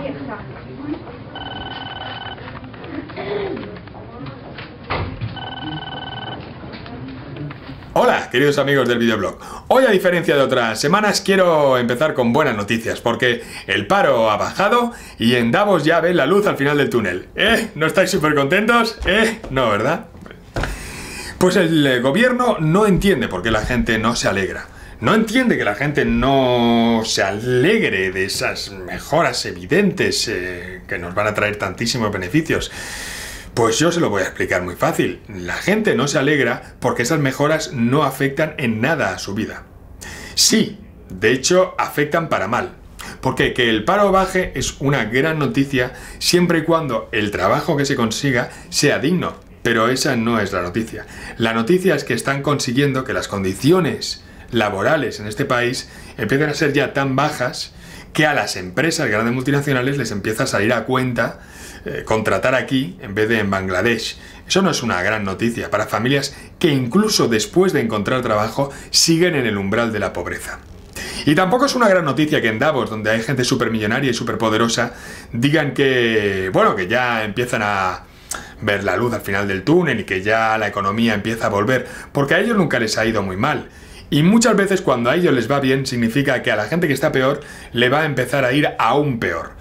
Hola, queridos amigos del videoblog. Hoy, a diferencia de otras semanas, quiero empezar con buenas noticias, porque el paro ha bajado y en Davos ya ven la luz al final del túnel. ¿No estáis súper contentos? No, ¿verdad? Pues el gobierno no entiende por qué la gente no se alegra. No entiende que la gente no se alegre de esas mejoras evidentes que nos van a traer tantísimos beneficios. Pues yo se lo voy a explicar muy fácil. La gente no se alegra porque esas mejoras no afectan en nada a su vida. Sí, de hecho afectan para mal. Porque que el paro baje es una gran noticia siempre y cuando el trabajo que se consiga sea digno. Pero esa no es la noticia. La noticia es que están consiguiendo que las condiciones laborales en este país empiecen a ser ya tan bajas que a las empresas grandes multinacionales les empieza a salir a cuenta contratar aquí en vez de en Bangladesh. Eso no es una gran noticia para familias que incluso después de encontrar trabajo siguen en el umbral de la pobreza. Y tampoco es una gran noticia que en Davos, donde hay gente supermillonaria y superpoderosa, digan que, bueno, que ya empiezan a ver la luz al final del túnel y que ya la economía empieza a volver, porque a ellos nunca les ha ido muy mal. Y muchas veces cuando a ellos les va bien significa que a la gente que está peor le va a empezar a ir aún peor.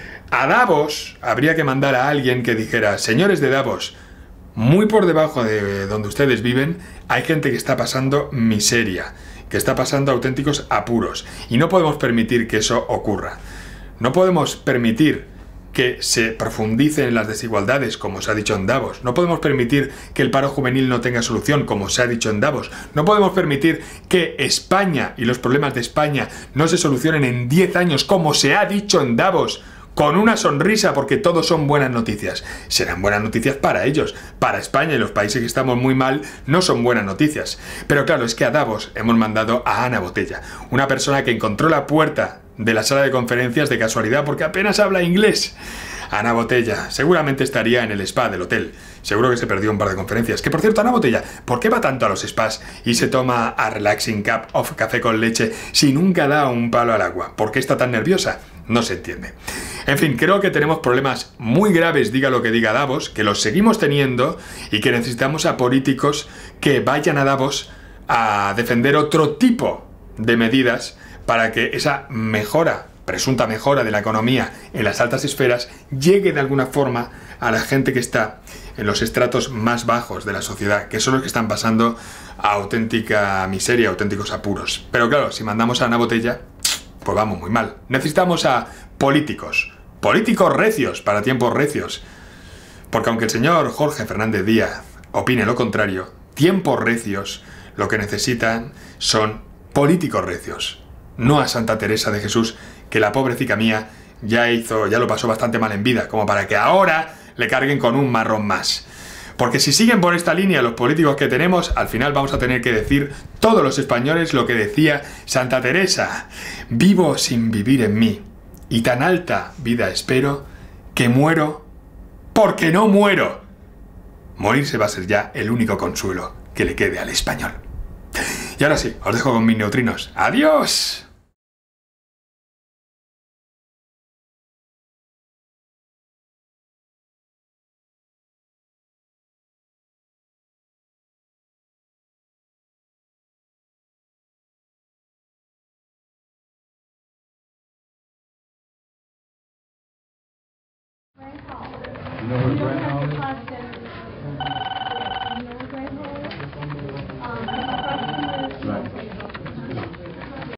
A Davos habría que mandar a alguien que dijera: señores de Davos, muy por debajo de donde ustedes viven hay gente que está pasando miseria, que está pasando auténticos apuros, y no podemos permitir que eso ocurra. No podemos permitir que se profundicen las desigualdades, como se ha dicho en Davos. No podemos permitir que el paro juvenil no tenga solución, como se ha dicho en Davos. No podemos permitir que España y los problemas de España no se solucionen en 10 años, como se ha dicho en Davos, con una sonrisa, porque todos son buenas noticias. Serán buenas noticias para ellos. Para España y los países que estamos muy mal no son buenas noticias. Pero claro, es que a Davos hemos mandado a Ana Botella, una persona que encontró la puerta de la sala de conferencias de casualidad porque apenas habla inglés. Ana Botella seguramente estaría en el spa del hotel. Seguro que se perdió un par de conferencias. Que por cierto, Ana Botella, ¿por qué va tanto a los spas y se toma a relaxing cup of café con leche si nunca da un palo al agua? ¿Por qué está tan nerviosa? No se entiende. En fin, creo que tenemos problemas muy graves, diga lo que diga Davos, que los seguimos teniendo y que necesitamos a políticos que vayan a Davos a defender otro tipo de medidas para que esa mejora, presunta mejora de la economía en las altas esferas, llegue de alguna forma a la gente que está en los estratos más bajos de la sociedad, que son los que están pasando a auténtica miseria, auténticos apuros. Pero claro, si mandamos a Ana Botella, pues vamos muy mal. Necesitamos a políticos recios para tiempos recios. Porque aunque el señor Jorge Fernández Díaz opine lo contrario, tiempos recios lo que necesitan son políticos recios. No a Santa Teresa de Jesús, que la pobrecita mía ya lo pasó bastante mal en vida, como para que ahora le carguen con un marrón más. Porque si siguen por esta línea los políticos que tenemos, al final vamos a tener que decir todos los españoles lo que decía Santa Teresa: vivo sin vivir en mí, y tan alta vida espero, que muero porque no muero. Morirse va a ser ya el único consuelo que le quede al español. Y ahora sí, os dejo con mis neutrinos. ¡Adiós! You know what Brent Hall is?